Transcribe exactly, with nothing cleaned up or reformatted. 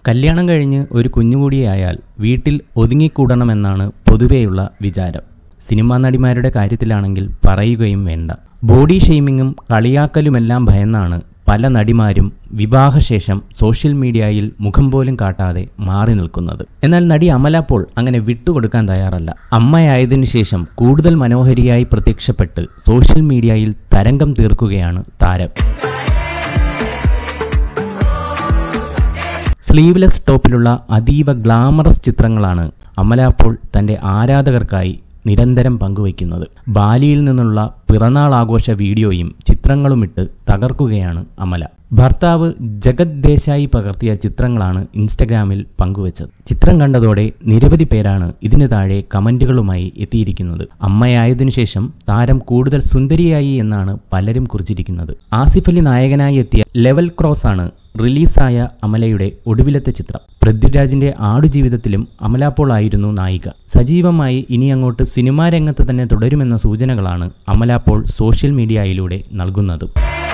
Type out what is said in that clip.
കല്യാണം കഴിഞ്ഞ് ഒരു കുഞ്ഞുകൂടിയായാൽ വീട്ടിൽ ഒതുങ്ങിക്കൂടണമെന്നാണ് പൊതുവെയുള്ള വിചാരം. സിനിമാ നടിമാരുടെ കാര്യത്തിലാണെങ്കിൽ പറയുകയും വേണ്ട. ബോഡി ഷെയ്മിങ്ങും കളിയാക്കലുമെല്ലാം ഭയന്നാണ് പല നടിമാരും വിവാഹശേഷം സോഷ്യൽ മീഡിയയിൽ മുഖം പോലും കാട്ടാതെ മാറി നിൽക്കുന്നത്. എന്നാൽ നടി അമല പോൾ അങ്ങനെ വിട്ടുകൊടുക്കാൻ തയ്യാറല്ല. അമ്മയായതിനു ശേഷം കൂടുതൽ മനോഹരിയായി പ്രത്യക്ഷപ്പെട്ട് സോഷ്യൽ മീഡിയയിൽ തരംഗം തീർക്കുകയാണ് താരം. സ്ലീവ്ലെസ് ടോപ്പിലുള്ള അതീവ ഗ്ലാമറസ് ചിത്രങ്ങളാണ് അമല പോൾ തൻ്റെ ആരാധകർക്കായി നിരന്തരം പങ്കുവയ്ക്കുന്നത്. ബാലിയിൽ നിന്നുള്ള പിറന്നാൾ ആഘോഷ വീഡിയോയും ചിത്രങ്ങളുമിട്ട് തകർക്കുകയാണ് അമല. ഭർത്താവ് ജഗത് ദേശായി പകർത്തിയ ചിത്രങ്ങളാണ് ഇൻസ്റ്റഗ്രാമിൽ പങ്കുവച്ചത്. ചിത്രം കണ്ടതോടെ നിരവധി പേരാണ് ഇതിന് താഴെ കമന്റുകളുമായി എത്തിയിരിക്കുന്നത്. അമ്മയായതിനു ശേഷം താരം കൂടുതൽ സുന്ദരിയായി എന്നാണ് പലരും കുറിച്ചിരിക്കുന്നത്. ആസിഫ് അലി നായകനായി എത്തിയ ലെവൽ ക്രോസ് ആണ് റിലീസായ അമലയുടെ ഒടുവിലത്തെ ചിത്രം. പൃഥ്വിരാജിന്റെ ആടുജീവിതത്തിലും അമല പോൾ ആയിരുന്നു നായിക. സജീവമായി ഇനി അങ്ങോട്ട് സിനിമാ രംഗത്ത് തന്നെ തുടരുമെന്ന സൂചനകളാണ് അമല പോൾ സോഷ്യൽ മീഡിയയിലൂടെ നൽകുന്നത്.